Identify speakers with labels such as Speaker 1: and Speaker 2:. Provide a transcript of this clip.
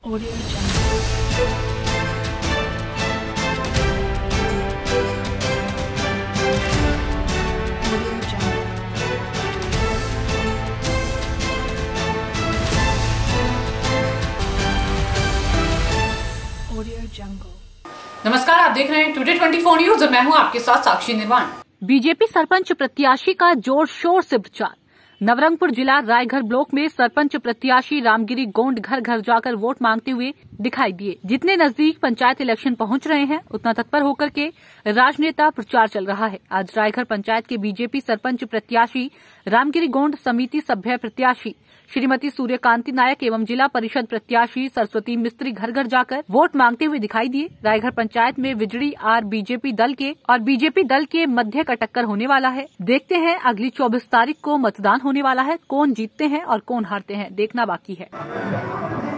Speaker 1: Audio Jungle. Audio Jungle. Audio Jungle.
Speaker 2: नमस्कार, आप देख रहे हैं टुडे 24 न्यूज और मैं हूं आपके साथ साक्षी निर्वाण।
Speaker 3: बीजेपी सरपंच प्रत्याशी का जोर शोर से प्रचार। नवरंगपुर जिला रायघर ब्लॉक में सरपंच प्रत्याशी रामगिरी गोंड घर घर जाकर वोट मांगते हुए दिखाई दिए। जितने नजदीक पंचायत इलेक्शन पहुंच रहे हैं, उतना तत्पर होकर के राजनेता प्रचार चल रहा है। आज रायघर पंचायत के बीजेपी सरपंच प्रत्याशी रामगिरी गोंड, समिति सभ्य प्रत्याशी श्रीमती सूर्यकांति नायक एवं जिला परिषद प्रत्याशी सरस्वती मिस्त्री घर घर जाकर वोट मांगते हुए दिखाई दिए। रायघर पंचायत में विजड़ी और बीजेपी दल के मध्य का टक्कर होने वाला है। देखते हैं अगली 24 तारीख को मतदान होने वाला है, कौन जीतते हैं और कौन हारते हैं, देखना बाकी है।